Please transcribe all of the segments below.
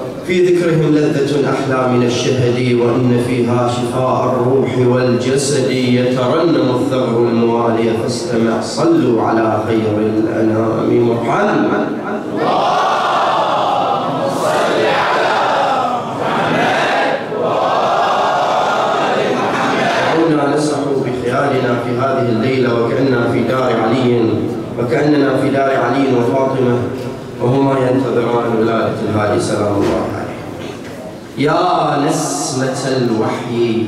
في ذكرهم لذة أحلى من الشهد، وإن فيها شفاء الروح والجسد. يترنم الثغر الموالي فاستمع، صلوا على خير الأنام محمد. اللهم صل على محمد وآل محمد. دعونا نسرح بخيالنا في هذه الليلة وكأننا في دار علي وفاطمة، وهما ينتظران ولادة الهادي سلام الله عليه. يا نسمة الوحي،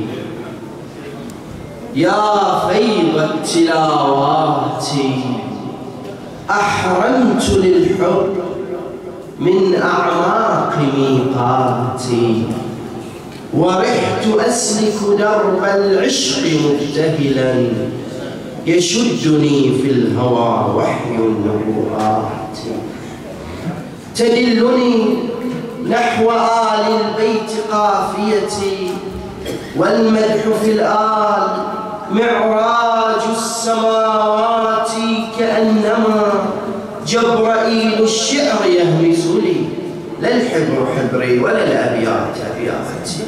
يا فيض التلاوات، أحرمت للحب من أعماق ميقاتي، ورحت أسلك درب العشق مبتهلا، يشدني في الهوى وحي النبوءات. تدلني نحو آل البيت قافيتي، والمدح في الآل معراج السماوات. كأنما جبرائيل الشعر يهمس لي، لا الحبر حبري ولا الأبيات أبياتي.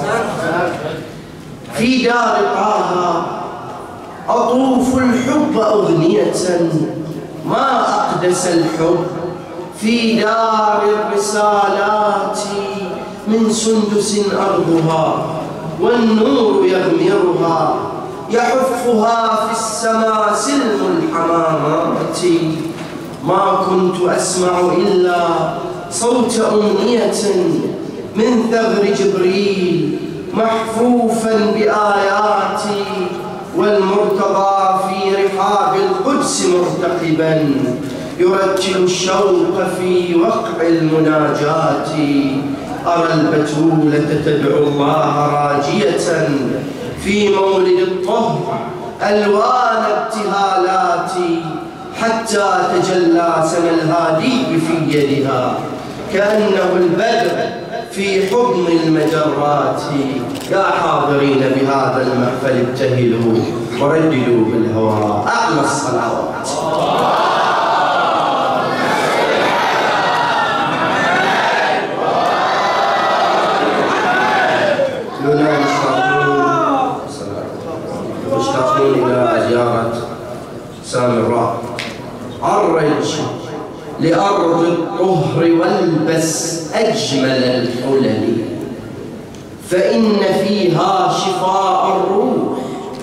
في دار طه أطوف الحب أغنية، ما أقدس الحب في دار الرسالات. من سندس أرضها والنور يغمرها، يحفها في السماء سلم الحمامات. ما كنت أسمع إلا صوت أمنية من ثغر جبريل محفوفا بآياتي، والمرتضى في رحاب القدس مرتقبا يرتل الشوق في وقع المناجات. أرى البتولة تدعو الله راجية في مولد الطهر ألوان ابتهالات، حتى تجلى سنا الهادي في يدها كأنه البدر في حضن المجرات. يا حاضرين بهذا المحفل ابتهلوا ورددوا بالهوى أعلى الصلوات. مشتاقون إلى زيارة سامراء. عرج لأرض الطهر والبس أجمل الحلل، فإن فيها شفاء الروح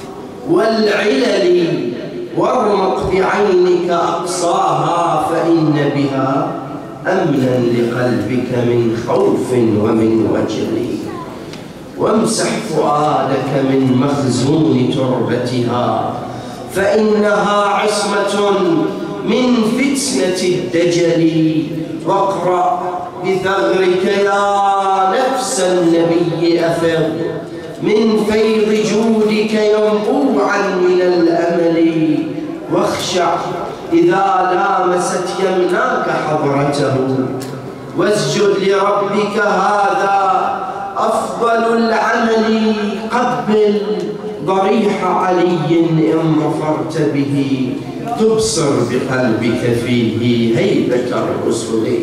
والعلل. وارمق بعينك أقصاها، فإن بها أمنا لقلبك من خوف ومن وجل. وامسح فؤادك من مخزون تربتها، فإنها عصمة من فتنة الدجل. واقرأ بثغرك يا نفس النبي أفض من فيض جودك ينبوعا من الأمل. واخشع إذا لامست يمناك حضرته، واسجد لربك هذا أفضل العمل. قبل ضريح علي إن ظفرت به، تبصر بقلبك فيه هيبة الرسل.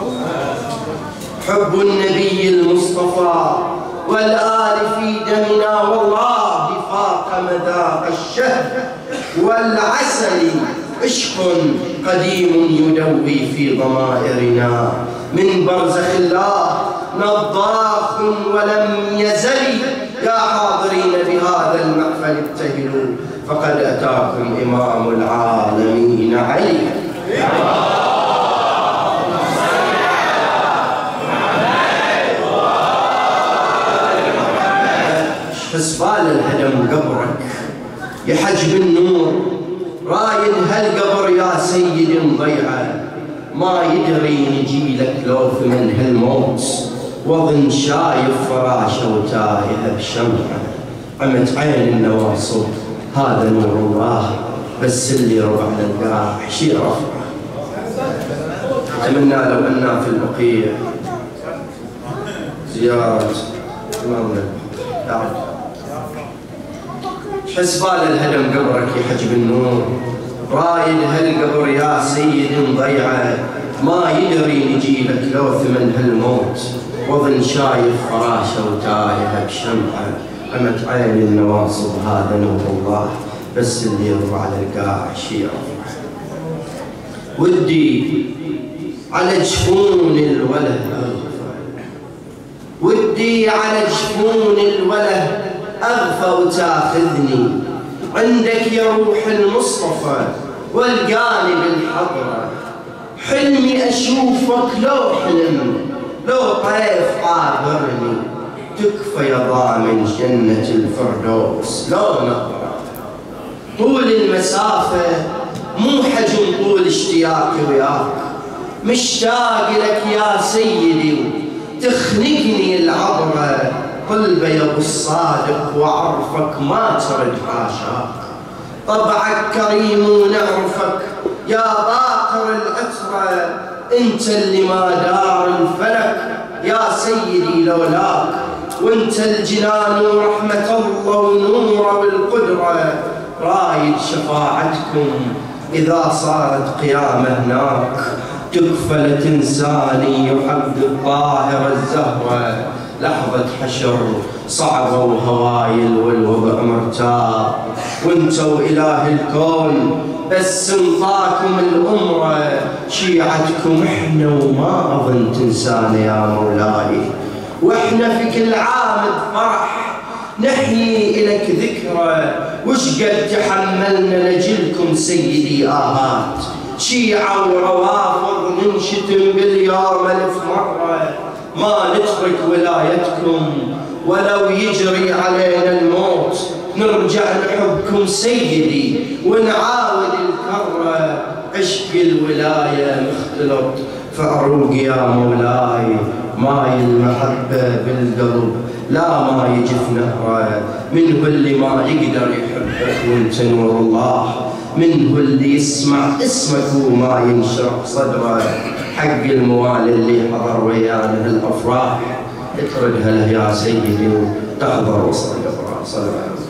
حب النبي المصطفى والآل في دمنا، والله فاق مذاق الشهد والعسل. عشق قديم يدوي في ضمائرنا، من برزخ الله نضاخ ولم يزل. يا حاضرين بهذا المحفل ابتهلوا، فقد أتاكم إمام العالمين علي. حسبال الهدم قبرك يا حجب النور، رايد هالقبر يا سيد ضيعه. ما يدري نجيلك لو في من هالموت، وظن شايف فراشه وتايه بشمعه. عمت عين النواصب هذا نور الله، بس اللي ربع للقاح شي رفعه. أتمنى لو أننا في البقيع زيارة إمامنا بعد. حسبال الهدم قبرك يا حجب النور، رايد هالقبر يا سيد ضيعه. ما يدري نجيلك لو ثمن هالموت، وظن شايف فراشه وتايه بشمعه، قمت عيني النواصب هذا نور الله، بس اللي يروى على القاع شي يرفع. ودي على جفون الوله أغفى، ودي على جفون الوله أغفى وتاخذني عندك يا روح المصطفى والقاني بالحضرة. حلمي أشوفك لو حلم، لو طيف عابرني، تكفى يا ضامن جنة الفردوس لو نظرة. طول المسافة مو حجم طول اشتياقي وياك، مشتاق لك يا سيدي تخنقني العبرة. قلبي يا ابو الصادق وعرفك ما ترد حاشاك، طبعك كريم ونعرفك يا باقر العترة. انت اللي ما دار الفلك يا سيدي لولاك، وانت الجنان ورحمة الله ونوره بالقدرة. رايد شفاعتكم إذا صارت قيامة هناك، تكفى لتنساني وحق الطاهرة الزهرة. لحظة حشر صعبة وهوايل والوضع مرتاب، وانتوا إله الكون بس انطاكم الأمرة. شيعتكم احنا وما أظن تنسانا يا مولاي، واحنا في كل عام بفرح نحيي إلك ذكرى. وش قد تحملنا لجلكم سيدي آهات، شيعة وروافض ننشتم باليوم 1000 مرة. ما نترك ولايتكم ولو يجري علينا الموت، نرجع لحبكم سيدي ونعاود الكرة. عشق الولاية مختلط فأروق يا مولاي، ماي المحبة بالقلب لا ما يجف نهره. منه اللي ما يقدر يحبك وانت نور الله، منه اللي يسمع اسمك وما ينشرح صدره. حق الموالي اللي حضر ويانا هالافراح، اتردها له يا سيدي وتحضر وصل قبره. صلى الله عليه وسلم.